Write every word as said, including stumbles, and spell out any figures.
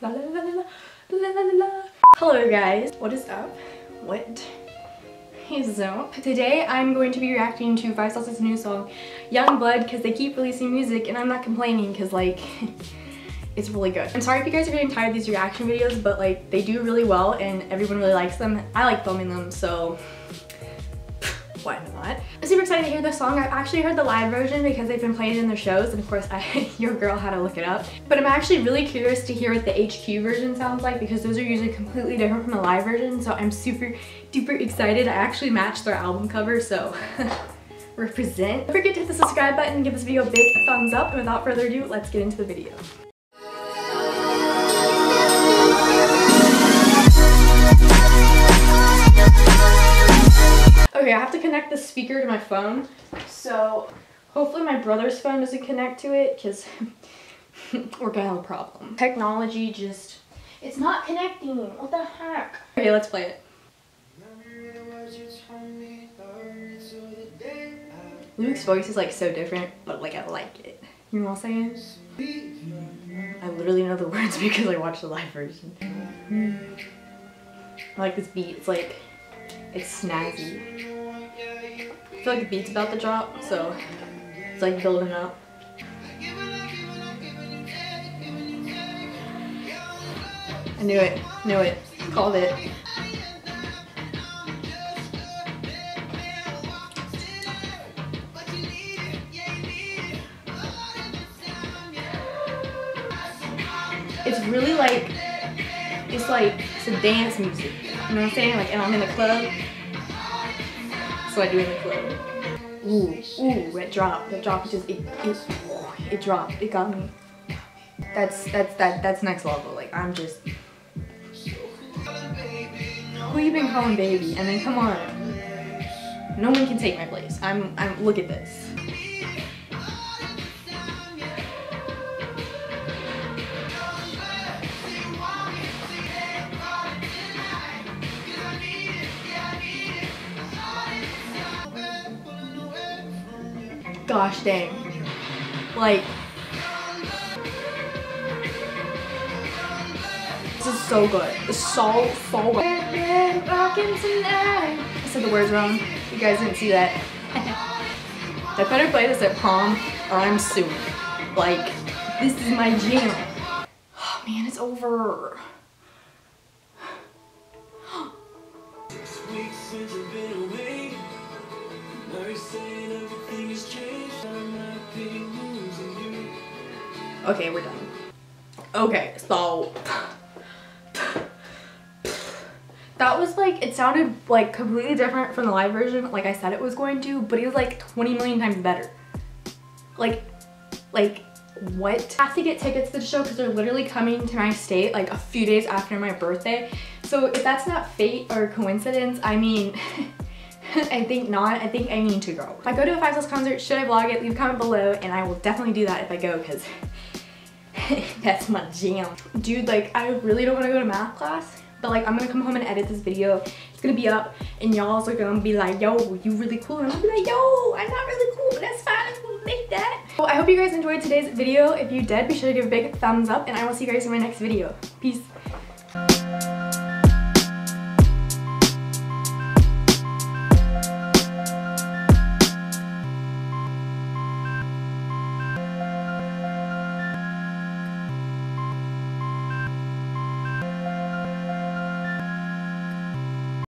La la la la la la la la. Hello guys, what is up? What is up? Today I'm going to be reacting to five Sos' new song, Youngblood, because they keep releasing music and I'm not complaining because like it's really good. I'm sorry if you guys are getting tired of these reaction videos, but like they do really well and everyone really likes them. I like filming them, so why not? I'm super excited to hear this song. I've actually heard the live version because they've been playing it in their shows, and of course I, your girl had to look it up. But I'm actually really curious to hear what the H Q version sounds like because those are usually completely different from the live version, so I'm super duper excited. I actually matched their album cover, so represent. Don't forget to hit the subscribe button and give this video a big thumbs up, and without further ado, let's get into the video. Okay, I have to connect the speaker to my phone, so hopefully my brother's phone doesn't connect to it because we're gonna have a problem. Technology just, it's not connecting. What the heck? Okay, let's play it. Luke's voice is like so different, but like I like it. You know what I'm saying? I literally know the words because I watched the live version. I like this beat. It's like, it's snazzy. I feel like the beat's about to drop, so it's like building up. I knew it, knew it, called it. It's really like, it's like, it's a dance music, you know what I'm saying? Like, and I'm in the club. So I do in the club. Ooh, ooh, it dropped. That dropped just it it, it dropped. It got me. That's that's that that's next level. Like I'm just who you been calling baby? And then come on. No one can take my place. I'm I'm look at this. Gosh dang. Like, this is so good. It's so, so good. I said the words wrong. You guys didn't see that. I better play this at prom or I'm suing. Like, this is my jam. Oh man, it's over. Okay, we're done. Okay, so that was like, it sounded like completely different from the live version, like I said it was going to, but it was like twenty million times better. Like, like what? I have to get tickets to the show because they're literally coming to my state like a few days after my birthday. So if that's not fate or coincidence, I mean, I think not. I think I need to go. If I go to a five Sos concert, should I vlog it? Leave a comment below and I will definitely do that if I go because that's my jam. Dude, like I really don't want to go to math class, but like I'm gonna come home and edit this video. It's gonna be up and y'all are gonna be like, yo, you really cool. And I'm gonna be like, yo, I'm not really cool, but that's fine. We'll make that. Well, I hope you guys enjoyed today's video. If you did, be sure to give a big thumbs up and I will see you guys in my next video. Peace.